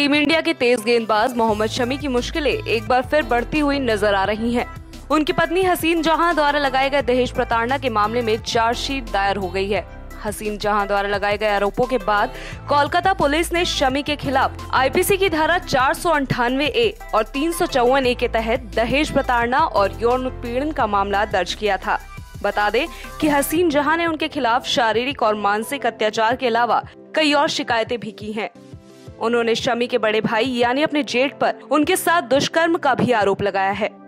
Team India के तेज गेंदबाज मोहम्मद शमी की मुश्किलें एक बार फिर बढ़ती हुई नजर आ रही हैं। उनकी पत्नी हसीन जहां द्वारा लगाए गए दहेज प्रताड़ना के मामले में चार्जशीट दायर हो गई है। हसीन जहां द्वारा लगाए गए आरोपों के बाद कोलकाता पुलिस ने शमी के खिलाफ आईपीसी की धारा 498A और 354A के तहत दहेज प्रताड़ना और यौन उत्पीड़न का मामला दर्ज किया था। बता दें कि हसीन जहां ने उनके खिलाफ शारीरिक और मानसिक अत्याचार के अलावा कई और शिकायतें भी की हैं। उन्होंने शमी के बड़े भाई यानी अपने जेठ पर उनके साथ दुष्कर्म का भी आरोप लगाया है।